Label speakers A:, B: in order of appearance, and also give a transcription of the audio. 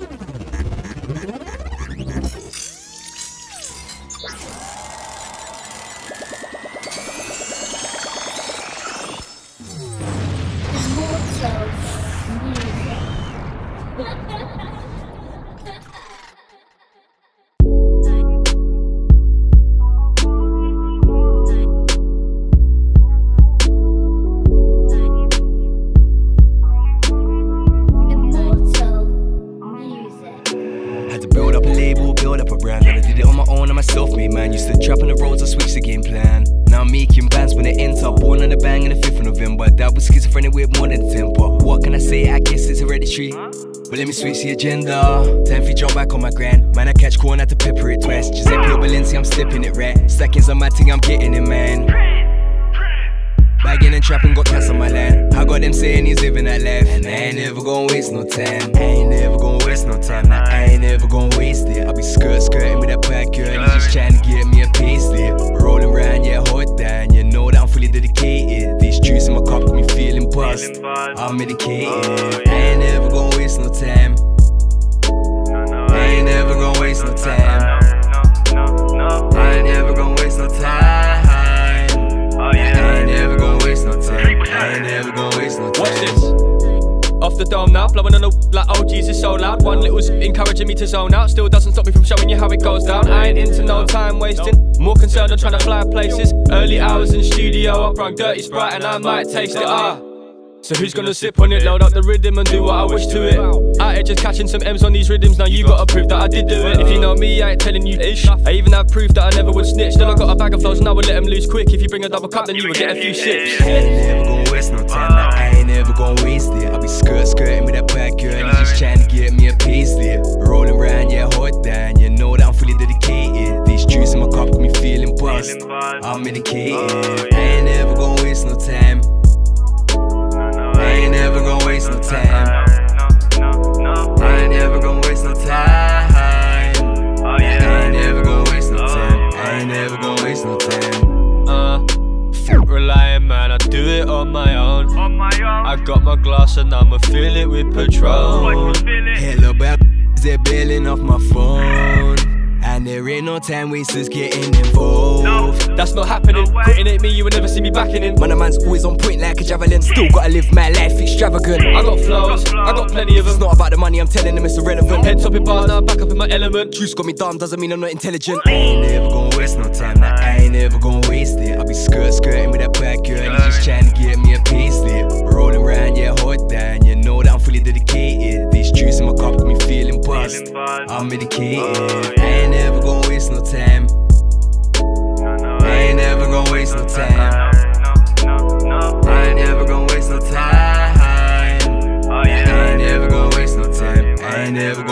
A: Build up a label, build up a brand, and I did it on my own, I'm a self-made man. Used to trap on the roads, I switched the game plan. Now I'm making bands when they enter. Born on the bang on the 5th of November. That was schizophrenic with more than a temper. What can I say? I guess it's hereditary. But let me switch the agenda. Time for jump back on my grind. Man, I catch corn, had to pepper it twice. Giuseppe or Valencia, I'm stepping it right. Stackings on my thing, I'm getting it, man. Bagging and trapping, got cats on my line. I got them saying he's living that life, and I ain't never gonna waste no time. I ain't never gonna waste no time. Nah, I ain't never gonna waste it. I'll be skirting with that bad girl. He's just trying to get me a payslip. Rolling round, yeah, hold down. You know that I'm fully dedicated. These juice in my cup got me feeling buzzed. I'm medicated. I ain't never gonna waste no time. I ain't never gonna waste no time. I ain't never gonna waste no time. I ain't never gonna waste no time. I ain't never gonna waste no time.
B: Watch this. Off the dome now, blowing on the like, oh Jesus, so loud. One little's encouraging me to zone out. Still doesn't stop me from showing you how it goes down. I ain't into no time wasting. More concerned on trying to fly places. Early hours in studio, I brung dirty Sprite and I might taste it. So who's gonna sip on it, load up the rhythm and do what I wish to it. Out here just catching some M's on these rhythms, now you gotta prove that I did do it. If you know me, I ain't telling you ish. I even have proof that I never would snitch. Still I got a bag of flows and I would let them loose quick. If you bring a double cup then you would get a few sips.
A: I ain't never gonna waste no time, nah, I ain't never gonna waste it. I'll be skirting with that bad girl, he's just trying to get me a payslip. Rolling round, yeah, hold down, you know that I'm fully dedicated. These juice in my cup got me feeling buzzed. I'm medicated. I ain't never gonna waste no time. I ain't never gonna waste no time. I ain't never gonna waste no time. I ain't never gonna waste no time. I ain't never gonna waste no time.
B: Relying, man, I do it on my own. I got my glass and I'ma fill it with Patron.
A: Hello, bad they're bailing off my phone. And there ain't no time wasters getting involved.
B: That's not happening. Quitting ain't me, you will never see me backing in.
A: Man, a man's always on point like a javelin. Still gotta live my life extravagant.
B: I got flows, I got plenty of them.
A: It's not about the money, I'm telling them it's irrelevant.
B: Head topping bars, now I'm back up in my element.
A: Juice got me dumb, doesn't mean I'm not intelligent. I ain't never gonna waste no time, nah, I ain't never gonna waste it. I'll be skirting with that bad girl, he's just trying to get me a payslip. Rolling round, yeah, hold down, you know that I'm fully dedicated. These juice in my cup got me feeling buzzed. I'm medicated. I ain't never gonna waste no time. I ain't never gonna waste no time. I ain't never gonna waste no time. I ain't never gonna waste no time. I ain't never